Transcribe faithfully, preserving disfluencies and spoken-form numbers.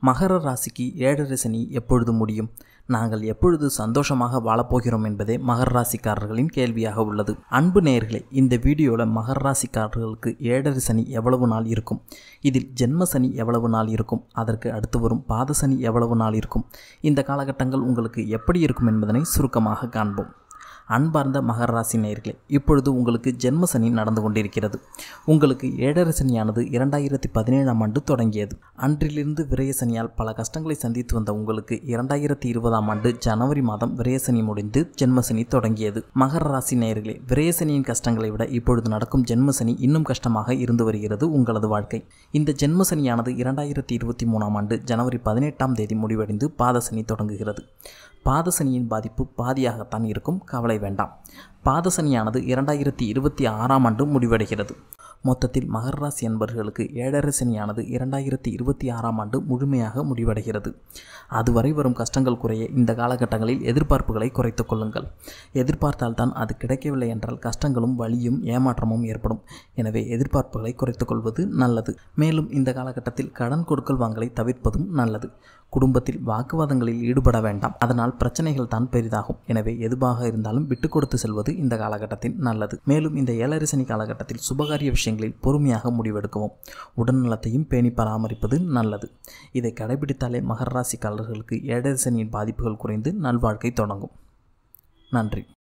மகர ராசிக்கு ஏழரை சனி எப்பொழுது முடியும்? நாங்கள் எப்பொழுது சந்தோஷமாக வாழப்போகிறோம் என்பதே மகர ராசிக்காரர்களின் கேள்வியாக உள்ளது. அன்பு நேயர்களே, இந்த வீடியோவில் மகர ராசிக்காரர்களுக்கு ஏழரை சனி எவ்வளவு நாள் இருக்கும், இதில் ஜென்ம சனி எவ்வளவு நாள் இருக்கும், அதற்கு அடுத்து வரும் பாத சனி எவ்வளவு நாள் இருக்கும், இந்த காலகட்டங்கள் உங்களுக்கு எப்படி இருக்கும் என்பதனை சுருக்கமாக காண்போம். அன்பார்ந்த மகர ராசி நேயர்களே, இப்பொழுது உங்களுக்கு ஜென்ம சனி நடந்து கொண்டிருக்கிறது. உங்களுக்கு ஏழரை சனியானது இரண்டாயிரத்தி பதினேழாம் ஆண்டு தொடங்கியது. அன்றிலிருந்து விரய சனியால் பல கஷ்டங்களை சந்தித்து வந்த உங்களுக்கு இரண்டாயிரத்தி இருபதாம் ஆண்டு ஜனவரி மாதம் விரயசனி முடிந்து ஜென்மசனி தொடங்கியது. மகர ராசி நேயர்களே, விரயசனியின் கஷ்டங்களை விட இப்பொழுது நடக்கும் ஜென்மசனி இன்னும் கஷ்டமாக இருந்து வருகிறது உங்களது வாழ்க்கை. இந்த ஜென்மசனியானது இரண்டாயிரத்தி இருபத்தி மூணாம் ஆண்டு ஜனவரி பதினெட்டாம் தேதி முடிவடைந்து பாதசனி தொடங்குகிறது. பாதசனியின் பாதிப்பு பாதியாகத்தான் இருக்கும், கவலை வேண்டாம். பாதசனியானது இரண்டாயிரத்தி இருபத்தி ஆறாம் ஆண்டு முடிவடைகிறது. மொத்தத்தில் மகர ராசி என்பவர்களுக்கு ஏழரை சனியானது இரண்டாயிரத்தி இருபத்தி ஆறாம் ஆண்டு முழுமையாக முடிவடைகிறது. அதுவரை வரும் கஷ்டங்கள் குறைய இந்த காலகட்டங்களில் எதிர்பார்ப்புகளை குறைத்து கொள்ளுங்கள். எதிர்பார்த்தால்தான் அது கிடைக்கவில்லை என்றால் கஷ்டங்களும் வலியும் ஏமாற்றமும் ஏற்படும். எனவே எதிர்பார்ப்புகளை குறைத்து கொள்வது நல்லது. மேலும் இந்த காலகட்டத்தில் கடன் கொடுக்கல் வாங்கலை தவிர்ப்பதும் நல்லது. குடும்பத்தில் வாக்குவாதங்களில் ஈடுபட வேண்டாம், அதனால் பிரச்சனைகள் தான் பெரிதாகும். எனவே எதுவாக இருந்தாலும் விட்டு கொடுத்து செல்வது இந்த காலகட்டத்தில் நல்லது. மேலும் இந்த ஏழரை சனி காலகட்டத்தில் சுபகாரிய விஷயங்களில் பொறுமையாக முடிவெடுக்கவும், உடல்நலத்தையும் பேணி பராமரிப்பது நல்லது. இதை கடைபிடித்தாலே மகர ராசிக்காரர்களுக்கு ஏழரை சனியின் பாதிப்புகள் குறைந்து நல்வாழ்க்கை தொடங்கும். நன்றி.